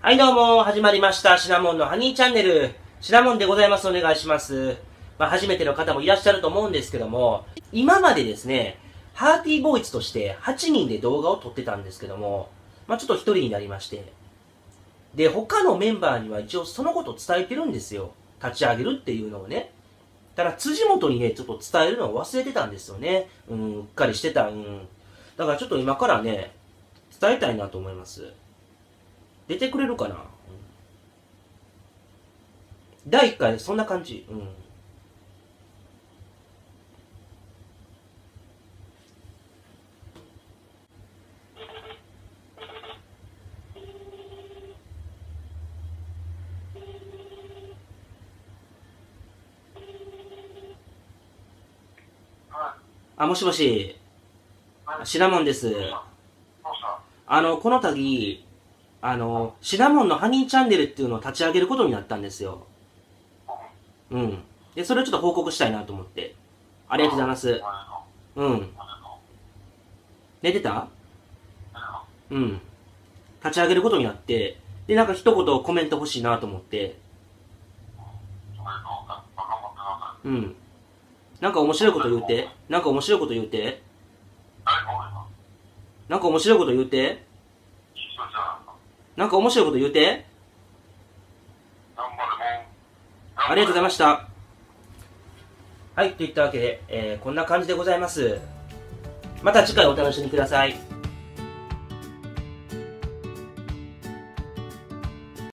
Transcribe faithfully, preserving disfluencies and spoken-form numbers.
はいどうも、始まりました。シナモンのハニーチャンネル。シナモンでございます。お願いします。まあ、初めての方もいらっしゃると思うんですけども、今までですね、ハーティーボーイズとしてはちにんで動画を撮ってたんですけども、まあ、ちょっとひとりになりまして。で、他のメンバーには一応そのことを伝えてるんですよ。立ち上げるっていうのをね。ただ、辻元にね、ちょっと伝えるのを忘れてたんですよね。うん、うっかりしてた。うん。だからちょっと今からね、伝えたいなと思います。出てくれるかな、うん、だいいっかいそんな感じ。うん。あ、もしもし。シナモンです。あの、この度、あの、シナモンのハニーチャンネルっていうのを立ち上げることになったんですよ。うん。で、それをちょっと報告したいなと思って。ありがとうございます。うん。寝てた？うん。立ち上げることになって、で、なんか一言コメント欲しいなと思って。うん。なんか面白いこと言うて。なんか面白いこと言うて。なんか面白いこと言うて。なんか面白いこと言うて。ありがとうございました。はい、といったわけで、えー、こんな感じでございます。また次回お楽しみください。